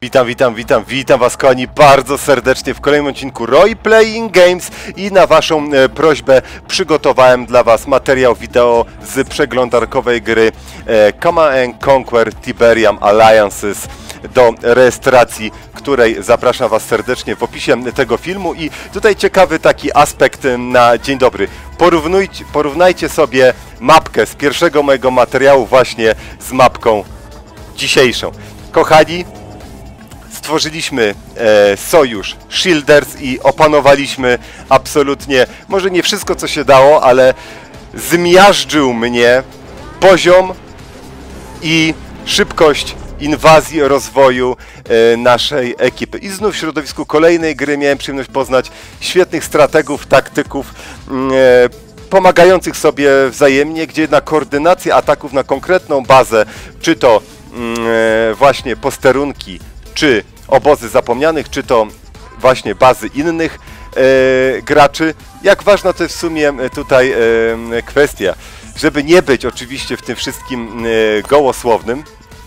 Witam was kochani bardzo serdecznie w kolejnym odcinku Role Playing Games i na waszą prośbę przygotowałem dla was materiał wideo z przeglądarkowej gry Command & Conquer Tiberium Alliances do rejestracji, której zapraszam was serdecznie w opisie tego filmu. I tutaj ciekawy taki aspekt na dzień dobry. Porównajcie sobie mapkę z pierwszego mojego materiału właśnie z mapką dzisiejszą. Kochani, stworzyliśmy sojusz Shielders i opanowaliśmy absolutnie, może nie wszystko co się dało, ale zmiażdżył mnie poziom i szybkość inwazji, rozwoju naszej ekipy. I znów w środowisku kolejnej gry miałem przyjemność poznać świetnych strategów, taktyków, pomagających sobie wzajemnie, gdzie jednak koordynacja ataków na konkretną bazę, czy to właśnie posterunki, czy obozy zapomnianych, czy to właśnie bazy innych graczy. Jak ważna to jest w sumie tutaj kwestia, żeby nie być oczywiście w tym wszystkim gołosłownym.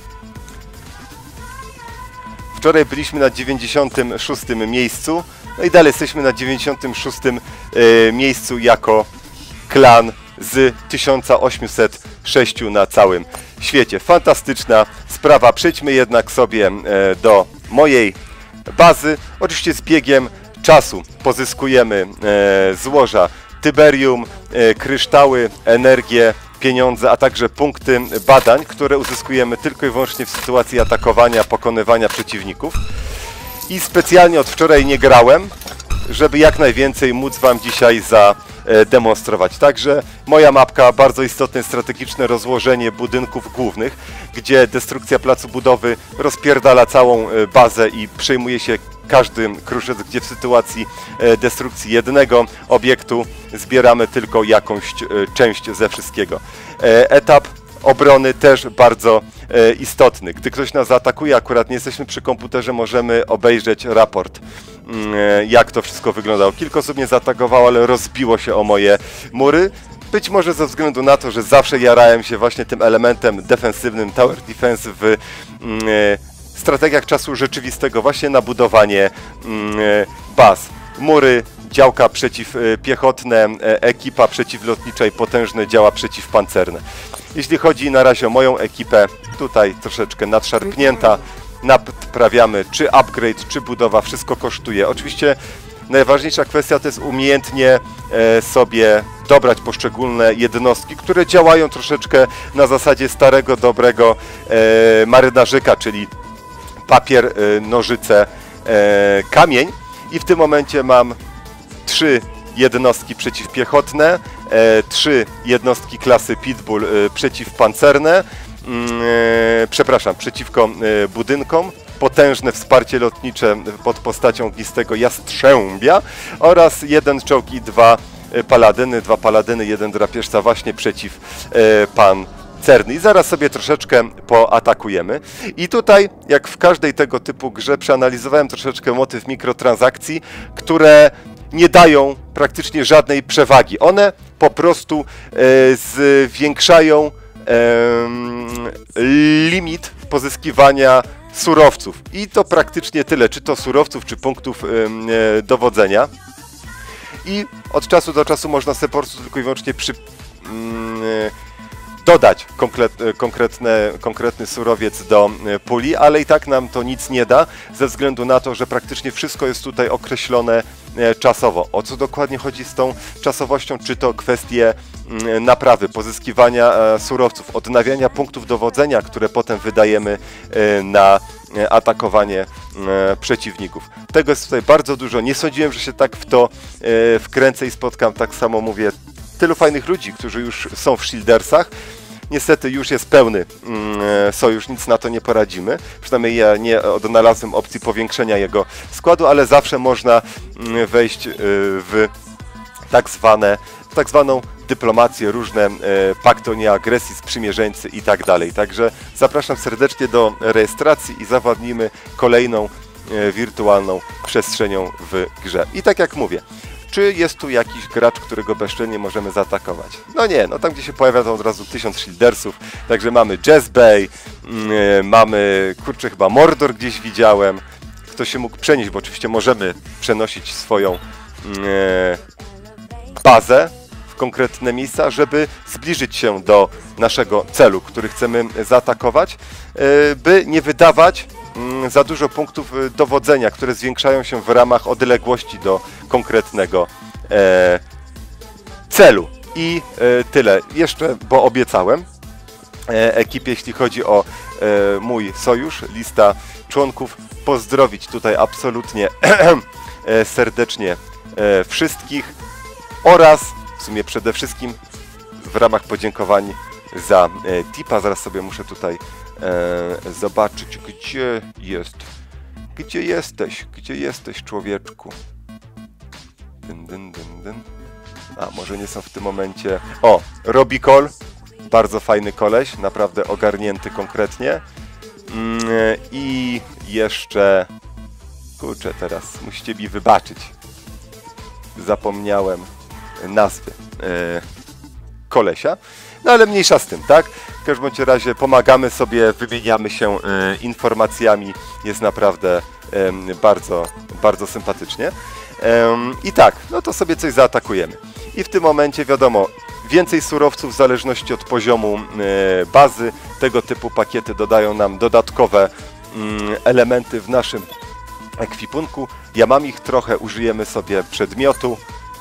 Wczoraj byliśmy na 96. miejscu, no i dalej jesteśmy na 96. miejscu jako klan z 1806 na całym świecie. Fantastyczna sprawa. Przejdźmy jednak sobie do mojej bazy. Oczywiście z biegiem czasu pozyskujemy złoża Tiberium, kryształy, energię, pieniądze, a także punkty badań, które uzyskujemy tylko i wyłącznie w sytuacji atakowania, pokonywania przeciwników. I specjalnie od wczoraj nie grałem, żeby jak najwięcej móc wam dzisiaj zademonstrować. Także moja mapka, bardzo istotne strategiczne rozłożenie budynków głównych, gdzie destrukcja placu budowy rozpierdala całą bazę i przejmuje się każdy kruszec, gdzie w sytuacji destrukcji jednego obiektu zbieramy tylko jakąś część ze wszystkiego. Etap obrony też bardzo istotny. Gdy ktoś nas zaatakuje, akurat nie jesteśmy przy komputerze, możemy obejrzeć raport, jak to wszystko wyglądało. Kilka osób mnie zaatakowało, ale rozbiło się o moje mury. Być może ze względu na to, że zawsze jarałem się właśnie tym elementem defensywnym Tower Defense w strategiach czasu rzeczywistego, właśnie na budowanie baz. Mury, działka przeciwpiechotne, ekipa przeciwlotnicza i potężne działa przeciwpancerne. Jeśli chodzi na razie o moją ekipę, tutaj troszeczkę nadszarpnięta, naprawiamy czy upgrade, czy budowa, wszystko kosztuje. Oczywiście najważniejsza kwestia to jest umiejętnie sobie dobrać poszczególne jednostki, które działają troszeczkę na zasadzie starego, dobrego marynarzyka, czyli papier, nożyce, kamień. I w tym momencie mam 3 jednostki przeciwpiechotne, 3 jednostki klasy Pitbull przeciwpancerne, przepraszam, przeciwko budynkom, potężne wsparcie lotnicze pod postacią ognistego jastrzębia oraz 1 czołg i 2 paladyny, 1 drapieżca właśnie przeciwpancerny. I zaraz sobie troszeczkę poatakujemy. I tutaj, jak w każdej tego typu grze, przeanalizowałem troszeczkę motyw mikrotransakcji, które nie dają praktycznie żadnej przewagi. One po prostu zwiększają limit pozyskiwania surowców. I to praktycznie tyle, czy to surowców, czy punktów dowodzenia. I od czasu do czasu można sobie po prostu tylko i wyłącznie dodać konkretny surowiec do puli, ale i tak nam to nic nie da, ze względu na to, że praktycznie wszystko jest tutaj określone czasowo. O co dokładnie chodzi z tą czasowością? Czy to kwestie naprawy, pozyskiwania surowców, odnawiania punktów dowodzenia, które potem wydajemy na atakowanie przeciwników. Tego jest tutaj bardzo dużo. Nie sądziłem, że się tak w to wkręcę i spotkam, tak samo mówię, tylu fajnych ludzi, którzy już są w Shieldersach. Niestety już jest pełny sojusz, nic na to nie poradzimy. Przynajmniej ja nie odnalazłem opcji powiększenia jego składu, ale zawsze można wejść w tak zwaną dyplomację, różne pakty o nieagresji, sprzymierzeńcy i tak dalej. Także zapraszam serdecznie do rejestracji i zawładnijmy kolejną wirtualną przestrzenią w grze. I tak jak mówię, czy jest tu jakiś gracz, którego bezczelnie możemy zaatakować. No nie, no tam gdzie się pojawia to od razu 1000 shieldersów, także mamy Jazz Bay, mamy, kurczę, chyba Mordor gdzieś widziałem, kto się mógł przenieść, bo oczywiście możemy przenosić swoją bazę w konkretne miejsca, żeby zbliżyć się do naszego celu, który chcemy zaatakować, by nie wydawać za dużo punktów dowodzenia, które zwiększają się w ramach odległości do konkretnego celu. I tyle. Jeszcze, bo obiecałem ekipie, jeśli chodzi o mój sojusz, lista członków, pozdrowić tutaj absolutnie serdecznie wszystkich oraz w sumie przede wszystkim w ramach podziękowań za tipa. Zaraz sobie muszę tutaj zobaczyć, gdzie jest. Gdzie jesteś? Gdzie jesteś, człowieczku? Dyn, dyn, dyn, dyn. A, może nie są w tym momencie... O, Robicol. Bardzo fajny koleś, naprawdę ogarnięty konkretnie. I jeszcze... Kurczę, teraz musicie mi wybaczyć. Zapomniałem nazwy kolesia. No ale mniejsza z tym, tak? W każdym bądź razie pomagamy sobie, wymieniamy się informacjami. Jest naprawdę bardzo, bardzo sympatycznie. I tak, no to sobie coś zaatakujemy. I w tym momencie wiadomo, więcej surowców w zależności od poziomu bazy. Tego typu pakiety dodają nam dodatkowe elementy w naszym ekwipunku. Ja mam ich trochę, użyjemy sobie przedmiotu.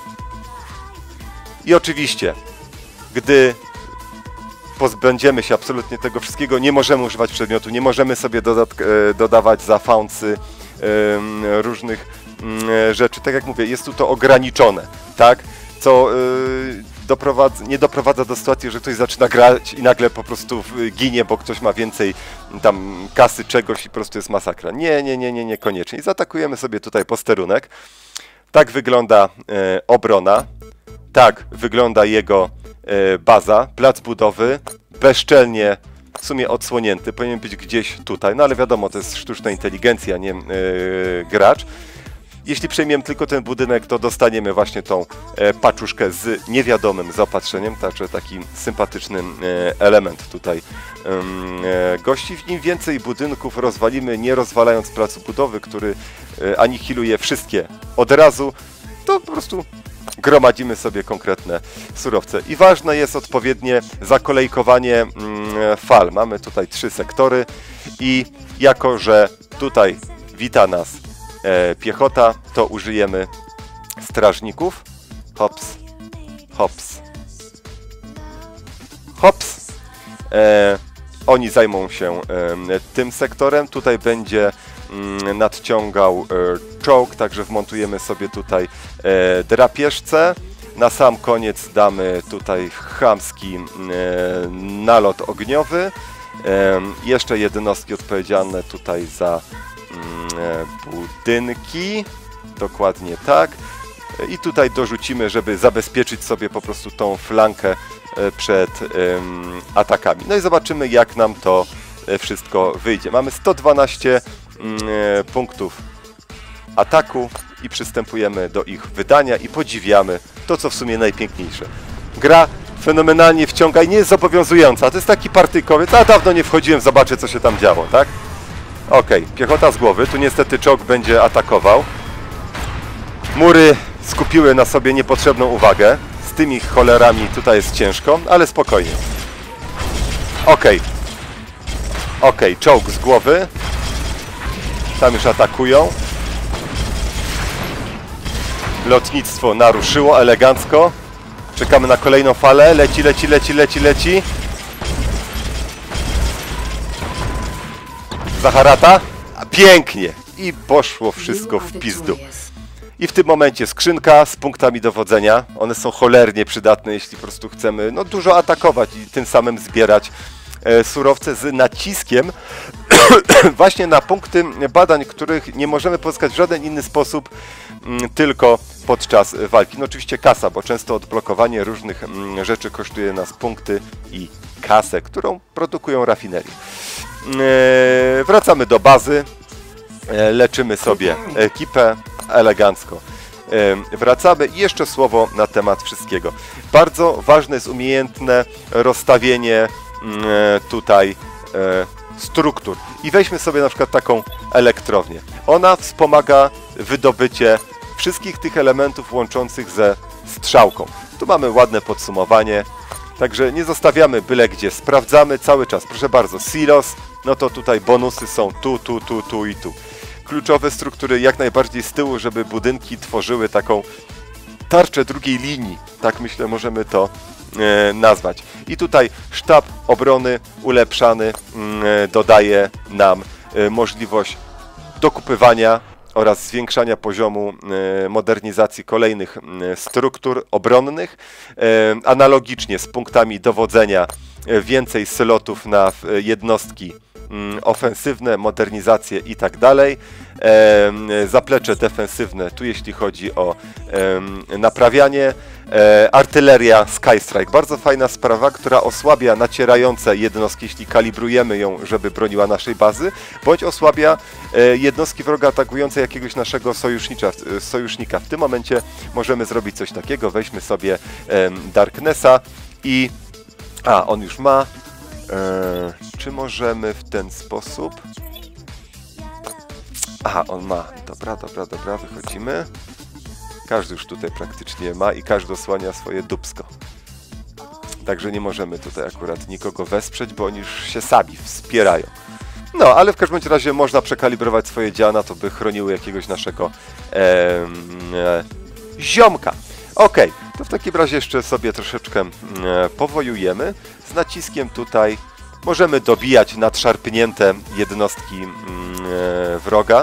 I oczywiście, gdy pozbędziemy się absolutnie tego wszystkiego, nie możemy używać przedmiotu, nie możemy sobie dodawać za fauncy różnych rzeczy. Tak jak mówię, jest tu to ograniczone, tak? Co nie doprowadza do sytuacji, że ktoś zaczyna grać i nagle po prostu ginie, bo ktoś ma więcej tam kasy, czegoś i po prostu jest masakra. Nie, koniecznie. I zaatakujemy sobie tutaj posterunek. Tak wygląda obrona. Tak wygląda jego baza, plac budowy, bezczelnie w sumie odsłonięty, powinien być gdzieś tutaj, no ale wiadomo, to jest sztuczna inteligencja, nie gracz. Jeśli przejmiemy tylko ten budynek, to dostaniemy właśnie tą paczuszkę z niewiadomym zaopatrzeniem, także taki sympatyczny element tutaj gości. Im więcej budynków rozwalimy, nie rozwalając placu budowy, który anihiluje wszystkie od razu, to po prostu gromadzimy sobie konkretne surowce. I ważne jest odpowiednie zakolejkowanie fal. Mamy tutaj 3 sektory i jako, że tutaj wita nas piechota, to użyjemy strażników. Hops, hops, hops. Oni zajmą się tym sektorem. Tutaj będzie nadciągał czołg, także wmontujemy sobie tutaj drapieżce. Na sam koniec damy tutaj chamski nalot ogniowy. Jeszcze jednostki odpowiedzialne tutaj za budynki. Dokładnie tak. I tutaj dorzucimy, żeby zabezpieczyć sobie po prostu tą flankę przed atakami. No i zobaczymy, jak nam to wszystko wyjdzie. Mamy 112 punktów ataku i przystępujemy do ich wydania i podziwiamy to, co w sumie najpiękniejsze. Gra fenomenalnie wciąga i nie jest zobowiązująca. To jest taki partyjkowiec, a dawno nie wchodziłem, zobaczę, co się tam działo, tak? Okej, piechota z głowy, tu niestety czołg będzie atakował. Mury skupiły na sobie niepotrzebną uwagę. Z tymi cholerami tutaj jest ciężko, ale spokojnie. Okej, czołg z głowy. Tam już atakują. Lotnictwo naruszyło elegancko. Czekamy na kolejną falę. Leci. Zaharata. Pięknie. I poszło wszystko w pizdu. I w tym momencie skrzynka z punktami dowodzenia. One są cholernie przydatne, jeśli po prostu chcemy dużo atakować i tym samym zbierać surowce z naciskiem właśnie na punkty badań, których nie możemy pozyskać w żaden inny sposób, tylko podczas walki. No oczywiście kasa, bo często odblokowanie różnych rzeczy kosztuje nas punkty i kasę, którą produkują rafinerie. Wracamy do bazy, leczymy sobie ekipę elegancko. wracamy. I jeszcze słowo na temat wszystkiego. Bardzo ważne jest umiejętne rozstawienie tutaj struktur. I weźmy sobie na przykład taką elektrownię. Ona wspomaga wydobycie wszystkich tych elementów łączących ze strzałką. Tu mamy ładne podsumowanie. Także nie zostawiamy byle gdzie, sprawdzamy cały czas. Proszę bardzo, silos, no to tutaj bonusy są tu i tu. Kluczowe struktury jak najbardziej z tyłu, żeby budynki tworzyły taką tarczę drugiej linii. Tak myślę, możemy to nazwać. I tutaj sztab obrony ulepszany dodaje nam możliwość dokupywania oraz zwiększania poziomu modernizacji kolejnych struktur obronnych. Analogicznie z punktami dowodzenia więcej slotów na jednostki ofensywne, modernizacje i tak dalej. Zaplecze defensywne, tu jeśli chodzi o naprawianie. Artyleria Skystrike, bardzo fajna sprawa, która osłabia nacierające jednostki, jeśli kalibrujemy ją, żeby broniła naszej bazy, bądź osłabia jednostki wroga atakujące jakiegoś naszego sojusznika. W tym momencie możemy zrobić coś takiego, weźmy sobie Darknessa i... on już ma. Czy możemy w ten sposób? On ma. Dobra, wychodzimy. Każdy już tutaj praktycznie ma i każdy osłania swoje dupsko. Także nie możemy tutaj akurat nikogo wesprzeć, bo oni już się sami wspierają. No, ale w każdym razie można przekalibrować swoje działa na to, by chroniły jakiegoś naszego ziomka. Ok, to w takim razie jeszcze sobie troszeczkę powojujemy. Z naciskiem tutaj możemy dobijać nadszarpnięte jednostki wroga.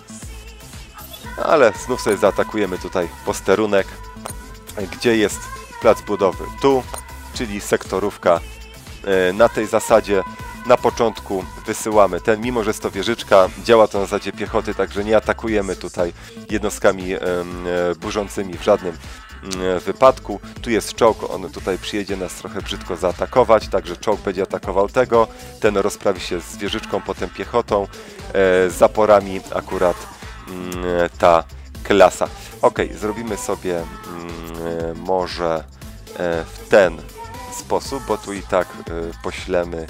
Ale znów sobie zaatakujemy tutaj posterunek, gdzie jest plac budowy. Tu, czyli sektorówka. Na tej zasadzie na początku wysyłamy ten, mimo że jest to wieżyczka, działa to na zasadzie piechoty, także nie atakujemy tutaj jednostkami burzącymi w żadnym wypadku. Tu jest czołg, on tutaj przyjedzie nas trochę brzydko zaatakować, także czołg będzie atakował tego, ten rozprawi się z wieżyczką, potem piechotą, z zaporami akurat ta klasa. Ok, zrobimy sobie może w ten sposób, bo tu i tak poślemy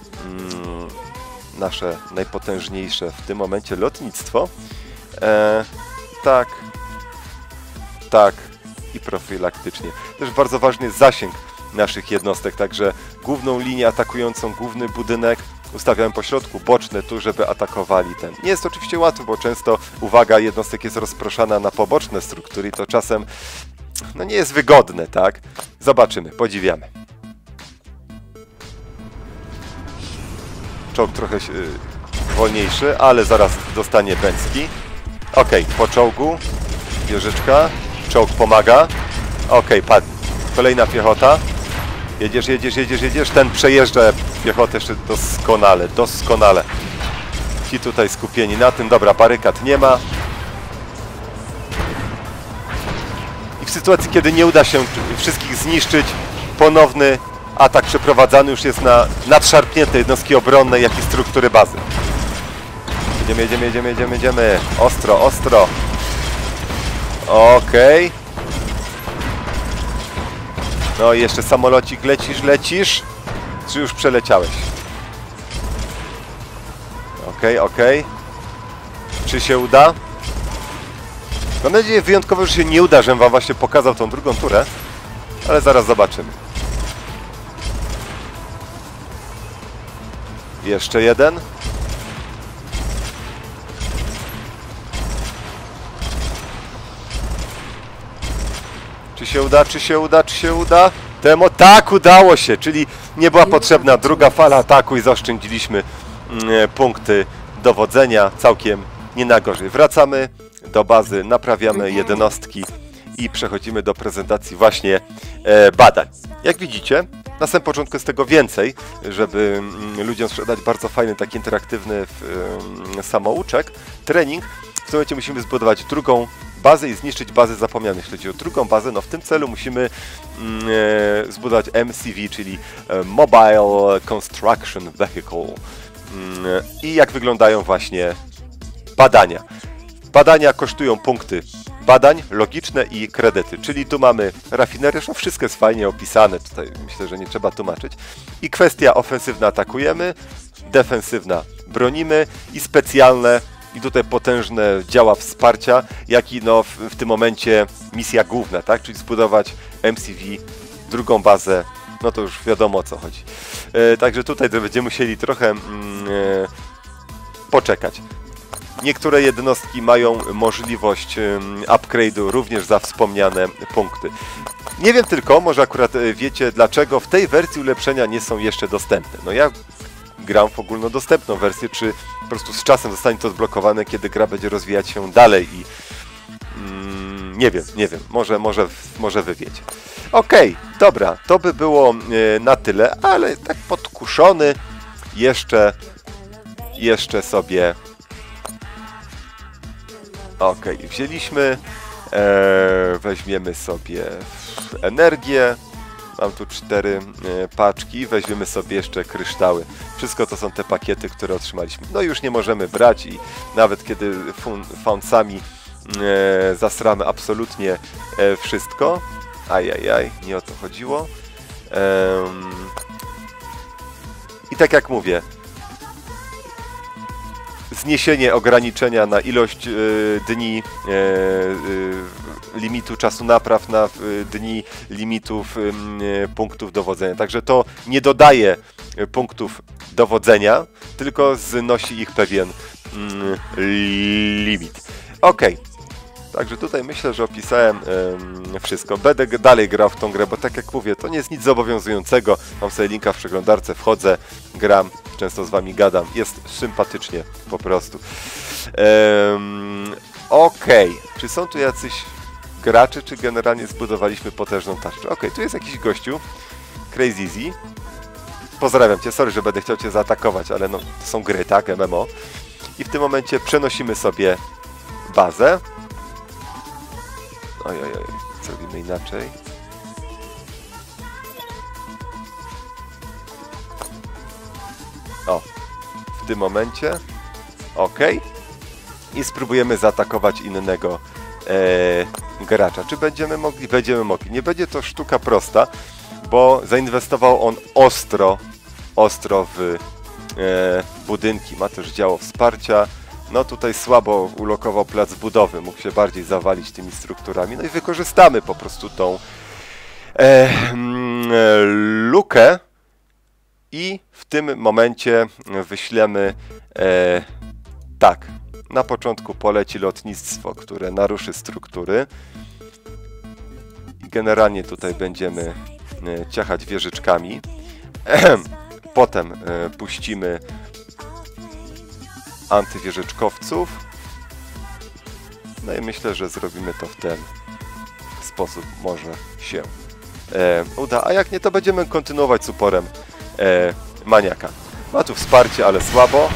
nasze najpotężniejsze w tym momencie lotnictwo. Tak i profilaktycznie. Też bardzo ważny jest zasięg naszych jednostek, także główną linię atakującą, główny budynek ustawiałem po środku, boczne tu, żeby atakowali ten. Nie jest to oczywiście łatwo, bo często uwaga jednostek jest rozproszona na poboczne struktury i to czasem nie jest wygodne, tak? Zobaczymy, podziwiamy. Czołg trochę wolniejszy, ale zaraz dostanie Bęcki. Ok, po czołgu wieżyczka, czołg pomaga. Ok, padł. Kolejna piechota. Jedziesz, ten przejeżdża piechotę jeszcze doskonale. Ci tutaj skupieni na tym, dobra, barykad nie ma. I w sytuacji, kiedy nie uda się wszystkich zniszczyć, ponowny atak przeprowadzany już jest na nadszarpnięte jednostki obronne, jak i struktury bazy. Jedziemy. Ostro. Okej. No i jeszcze samolocik, lecisz. Czy już przeleciałeś? Okej. Czy się uda? Mam nadzieję wyjątkowo, że się nie uda, żebym wam właśnie pokazał tą drugą turę. Ale zaraz zobaczymy. Jeszcze jeden. Czy się uda? Temo, tak, udało się, czyli nie była potrzebna druga fala ataku i zaoszczędziliśmy punkty dowodzenia, całkiem nie na gorzej. Wracamy do bazy, naprawiamy jednostki i przechodzimy do prezentacji właśnie badań. Jak widzicie, na samym początku jest tego więcej, żeby ludziom sprzedać bardzo fajny, taki interaktywny samouczek, trening. W tym momencie musimy zbudować drugą bazę i zniszczyć bazę zapomnianą. Jeśli chodzi o drugą bazę, no w tym celu musimy zbudować MCV, czyli Mobile Construction Vehicle. I jak wyglądają właśnie badania. Badania kosztują punkty badań, logiczne i kredyty. Czyli tu mamy rafinerię, no wszystko jest fajnie opisane, tutaj myślę, że nie trzeba tłumaczyć. I kwestia ofensywna atakujemy, defensywna bronimy i specjalne i tutaj potężne działa wsparcia, jak i no w tym momencie misja główna, tak? Czyli zbudować MCV, drugą bazę, no to już wiadomo o co chodzi. Także tutaj będziemy musieli trochę poczekać. Niektóre jednostki mają możliwość upgrade'u również za wspomniane punkty. Nie wiem tylko, może akurat wiecie, dlaczego w tej wersji ulepszenia nie są jeszcze dostępne. No ja gram w ogólnodostępną wersję, czy po prostu z czasem zostanie to zblokowane, kiedy gra będzie rozwijać się dalej i nie wiem, może wy wiecie. Okej, dobra, to by było na tyle, ale tak podkuszony jeszcze sobie wzięliśmy, weźmiemy sobie energię, mam tu 4 paczki, weźmiemy sobie jeszcze kryształy. Wszystko to są te pakiety, które otrzymaliśmy. No już nie możemy brać i nawet kiedy faunsami zasramy absolutnie wszystko. Ajajaj, nie o to chodziło. I tak jak mówię, zniesienie ograniczenia na ilość dni, limitu czasu napraw na dni, limitów punktów dowodzenia. Także to nie dodaje punktów dowodzenia, tylko znosi ich pewien limit. Okej. Także tutaj myślę, że opisałem wszystko. Będę dalej grał w tą grę, bo tak jak mówię, to nie jest nic zobowiązującego. Mam sobie linka w przeglądarce, wchodzę, gram, często z wami gadam. Jest sympatycznie po prostu. Okej. Czy są tu jacyś gracze, czy generalnie zbudowaliśmy potężną tarczę? Okej, tu jest jakiś gościu. Crazy Easy. Pozdrawiam cię, sorry, że będę chciał cię zaatakować, ale no, to są gry, tak? MMO. I w tym momencie przenosimy sobie bazę. Oj, zrobimy inaczej. O, w tym momencie. OK. I spróbujemy zaatakować innego gracza. Czy będziemy mogli? Będziemy mogli. Nie będzie to sztuka prosta, bo zainwestował on ostro w budynki. Ma też działo wsparcia. No tutaj słabo ulokował plac budowy, mógł się bardziej zawalić tymi strukturami. No i wykorzystamy po prostu tą lukę i w tym momencie wyślemy tak, na początku poleci lotnictwo, które naruszy struktury. Generalnie tutaj będziemy ciachać wieżyczkami. Potem puścimy antywieżyczkowców. No i myślę, że zrobimy to w ten sposób. Może się uda. A jak nie, to będziemy kontynuować z uporem maniaka. Ma tu wsparcie, ale słabo.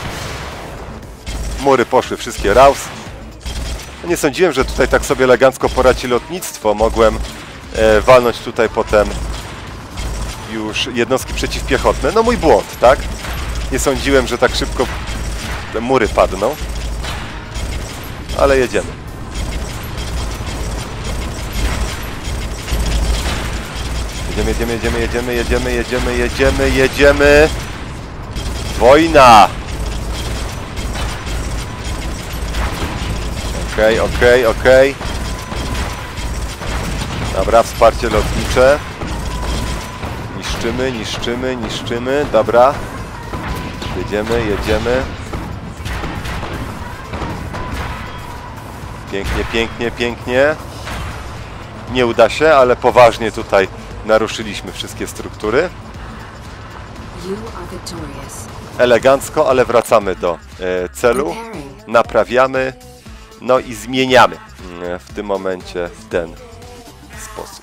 Mury poszły wszystkie raus. No nie sądziłem, że tutaj tak sobie elegancko poradzi lotnictwo. Mogłem walnąć tutaj potem już jednostki przeciwpiechotne. No mój błąd, tak? Nie sądziłem, że tak szybko te mury padną. Ale jedziemy. Jedziemy. Wojna! Okej. Dobra, wsparcie lotnicze. Niszczymy. Dobra. Jedziemy. Pięknie. Nie uda się, ale poważnie tutaj naruszyliśmy wszystkie struktury. Elegancko, ale wracamy do celu. Naprawiamy. No i zmieniamy w tym momencie w ten sposób.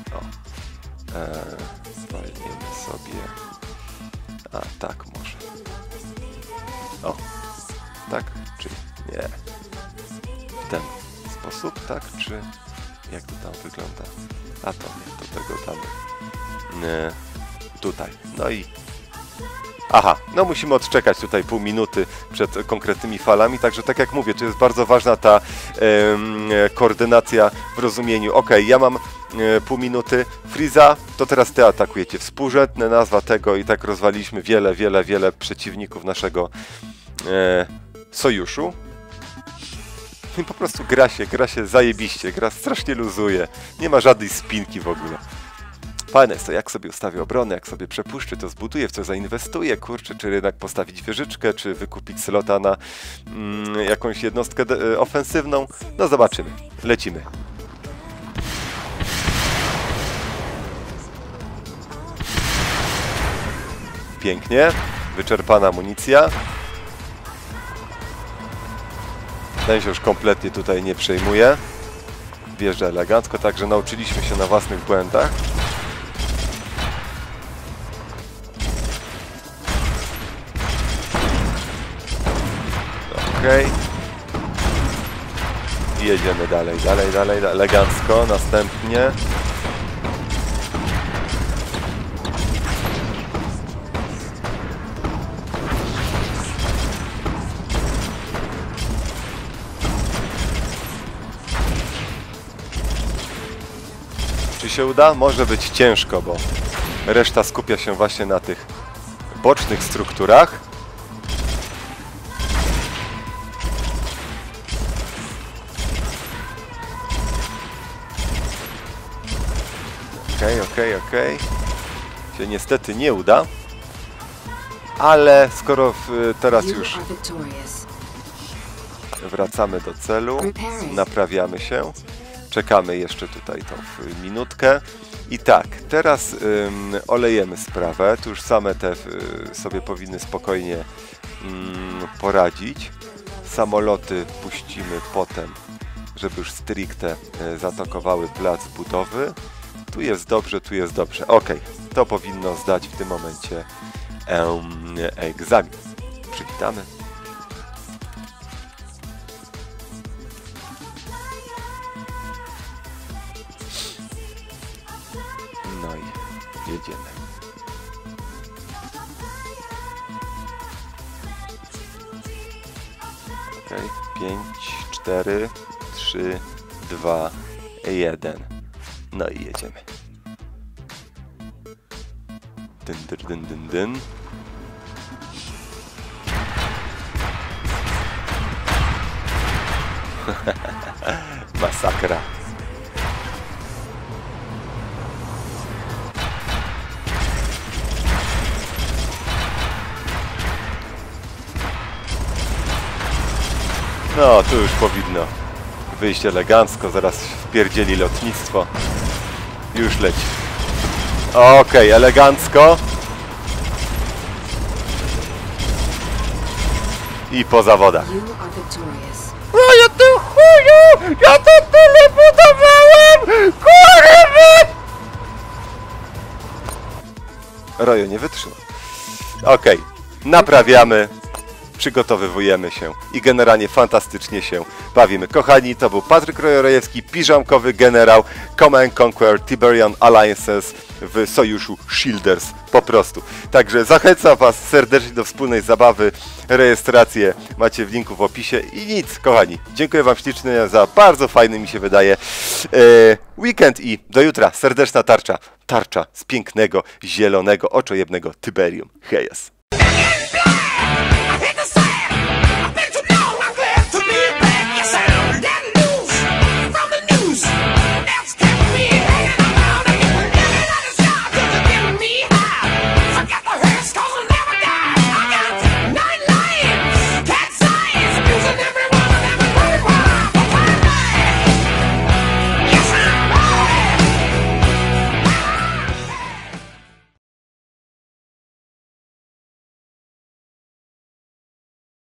Zwolnimy sobie. A tak może. O, tak czy nie? W ten sposób, tak czy jak to tam wygląda? A to nie, do tego damy tutaj. No i Aha, no musimy odczekać tutaj pół minuty przed konkretnymi falami, także tak jak mówię, to jest bardzo ważna ta koordynacja w rozumieniu. Ok, ja mam pół minuty, Freeza, to teraz ty atakujecie. Współrzędna nazwa tego i tak rozwaliliśmy wiele przeciwników naszego sojuszu. I po prostu gra się zajebiście, gra strasznie luzuje, nie ma żadnej spinki w ogóle. Fajne jest to, jak sobie ustawię obronę, jak sobie przepuszczę, to zbuduję, w co zainwestuję, kurczę, czy jednak postawić wieżyczkę, czy wykupić slota na jakąś jednostkę ofensywną. No zobaczymy, lecimy. Pięknie, wyczerpana amunicja. Ten się już kompletnie tutaj nie przejmuje. Wjeżdża elegancko, także nauczyliśmy się na własnych błędach. Okej. Jedziemy dalej, elegancko, następnie. Czy się uda? Może być ciężko, bo reszta skupia się właśnie na tych bocznych strukturach. Okej. Się niestety nie uda. Ale skoro teraz już wracamy do celu, naprawiamy się. Czekamy jeszcze tutaj tą minutkę. I tak, teraz olejemy sprawę. Tu już same te sobie powinny spokojnie poradzić. Samoloty puścimy potem, żeby już stricte zaatakowały plac budowy. Tu jest dobrze, tu jest dobrze. Ok, to powinno zdać w tym momencie egzamin. Przywitamy. No i jedziemy. Ok, 5, 4, 3, 2, 1. No i jedziemy. Dyn. Masakra. No, tu już powinno wyjść elegancko, zaraz wpierdzieli lotnictwo. Już leci. Okej, elegancko. I po zawodach. No ja tu chuju! Ja to tyle budowałem! Kurwa! Rojo nie wytrzyma. Okej, naprawiamy. Przygotowywujemy się i generalnie fantastycznie się bawimy. Kochani, to był Patryk Rojo-Rojewski, piżamkowy generał Command Conquer Tiberian Alliances w sojuszu Shielders po prostu. Także zachęcam Was serdecznie do wspólnej zabawy. Rejestrację macie w linku w opisie i nic, kochani. Dziękuję Wam ślicznie za bardzo fajny, mi się wydaje, weekend i do jutra. Serdeczna tarcza z pięknego, zielonego, oczojebnego Tiberium. Hejas!